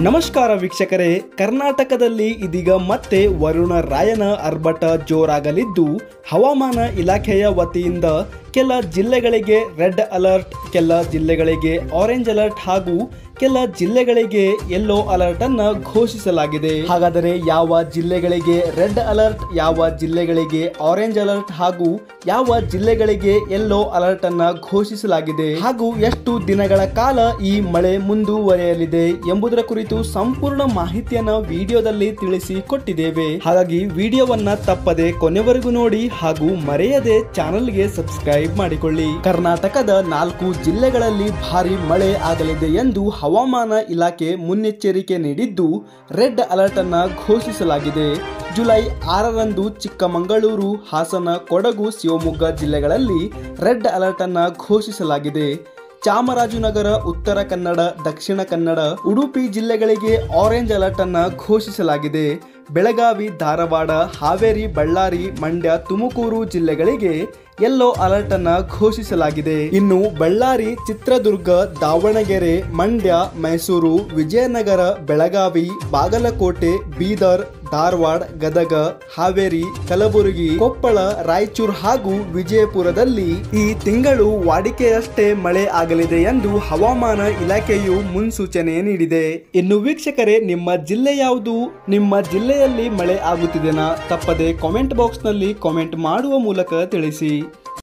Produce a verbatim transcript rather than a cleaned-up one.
ನಮಸ್ಕಾರ ವೀಕ್ಷಕರೇ, ಕರ್ನಾಟಕದಲ್ಲಿ ಇದೀಗ ಮತ್ತೆ ವರುಣ ರಾಯನ ಆರ್ಭಟ ಜೋರಾಗಲಿದ್ದು ಹವಾಮಾನ ಇಲಾಖೆಯ ವತಿಯಿಂದ ಕೆಲ ಜಿಲ್ಲೆಗಳಿಗೆ ರೆಡ್ ಅಲರ್ಟ್, ಕೆಲ ಜಿಲ್ಲೆಗಳಿಗೆ ಆರೆಂಜ್ ಅಲರ್ಟ್ ಹಾಗೂ ಕೆಲ ಜಿಲ್ಲೆಗಳಿಗೆ ಯೆಲ್ಲೋ ಅಲರ್ಟ್ ಅನ್ನು ಘೋಷಿಸಲಾಗಿದೆ. ಹಾಗಾದರೆ ಯಾವ ಜಿಲ್ಲೆಗಳಿಗೆ ರೆಡ್ ಅಲರ್ಟ್, ಯಾವ ಜಿಲ್ಲೆಗಳಿಗೆ ಆರೆಂಜ್ ಅಲರ್ಟ್ ಹಾಗೂ ಯಾವ ಜಿಲ್ಲೆಗಳಿಗೆ ಯೆಲ್ಲೋ ಅಲರ್ಟ್ ಅನ್ನ ಘೋಷಿಸಲಾಗಿದೆ ಹಾಗೂ ಎಷ್ಟು ದಿನಗಳ ಕಾಲ ಈ ಮಳೆ ಮುಂದುವರೆಯಲಿದೆ ಎಂಬುದರ ಕುರಿತು ಸಂಪೂರ್ಣ ಮಾಹಿತಿಯನ್ನ ವಿಡಿಯೋದಲ್ಲಿ ತಿಳಿಸಿ ಕೊಟ್ಟಿದ್ದೇವೆ. ಹಾಗಾಗಿ ವಿಡಿಯೋವನ್ನ ತಪ್ಪದೆ ಕೊನೆವರೆಗೂ ನೋಡಿ ಹಾಗೂ ಮರೆಯದೆ ಚಾನೆಲ್ಗೆ ಸಬ್ಸ್ಕ್ರೈಬ್ ಮಾಡಿಕೊಳ್ಳಿ. ಕರ್ನಾಟಕದ ನಾಲ್ಕು ಜಿಲ್ಲೆಗಳಲ್ಲಿ ಭಾರಿ ಮಳೆ ಆಗಲಿದೆ ಎಂದು ಹವಾಮಾನ ಇಲಾಖೆ ಮುನ್ನೆಚ್ಚರಿಕೆ ನೀಡಿದ್ದು ರೆಡ್ ಅಲರ್ಟ್ ಅನ್ನ ಘೋಷಿಸಲಾಗಿದೆ. ಜುಲೈ ಆರರಂದು ಚಿಕ್ಕಮಗಳೂರು, ಹಾಸನ, ಕೊಡಗು, ಶಿವಮೊಗ್ಗ ಜಿಲ್ಲೆಗಳಲ್ಲಿ ರೆಡ್ ಅಲರ್ಟ್ ಅನ್ನ ಘೋಷಿಸಲಾಗಿದೆ. ಚಾಮರಾಜನಗರ, ಉತ್ತರ ಕನ್ನಡ, ದಕ್ಷಿಣ ಕನ್ನಡ, ಉಡುಪಿ ಜಿಲ್ಲೆಗಳಿಗೆ ಆರೆಂಜ್ ಅಲರ್ಟ್ ಅನ್ನ ಘೋಷಿಸಲಾಗಿದೆ. ಬೆಳಗಾವಿ, ಧಾರವಾಡ, ಹಾವೇರಿ, ಬಳ್ಳಾರಿ, ಮಂಡ್ಯ, ತುಮಕೂರು ಜಿಲ್ಲೆಗಳಿಗೆ ಯೆಲ್ಲೋ ಅಲರ್ಟ್ ಅನ್ನ ಘೋಷಿಸಲಾಗಿದೆ. ಇನ್ನು ಬಳ್ಳಾರಿ, ಚಿತ್ರದುರ್ಗ, ದಾವಣಗೆರೆ, ಮಂಡ್ಯ, ಮೈಸೂರು, ವಿಜಯನಗರ, ಬೆಳಗಾವಿ, ಬಾಗಲಕೋಟೆ, ಬೀದರ್, ಧಾರವಾಡ, ಗದಗ, ಹಾವೇರಿ, ಕಲಬುರಗಿ, ಕೊಪ್ಪಳ, ರಾಯಚೂರು ಹಾಗೂ ವಿಜಯಪುರದಲ್ಲಿ ಈ ತಿಂಗಳು ವಾಡಿಕೆಯಷ್ಟೇ ಮಳೆ ಆಗಲಿದೆ ಎಂದು ಹವಾಮಾನ ಇಲಾಖೆಯು ಮುನ್ಸೂಚನೆ ನೀಡಿದೆ. ಇನ್ನು ವೀಕ್ಷಕರೇ, ನಿಮ್ಮ ಜಿಲ್ಲೆ ಯಾವುದು? ನಿಮ್ಮ ಜಿಲ್ಲೆಯಲ್ಲಿ ಮಳೆ ಆಗುತ್ತಿದೆನಾ? ತಪ್ಪದೆ ಕಾಮೆಂಟ್ ಬಾಕ್ಸ್ ನಲ್ಲಿ ಕಾಮೆಂಟ್ ಮಾಡುವ ಮೂಲಕ ತಿಳಿಸಿ.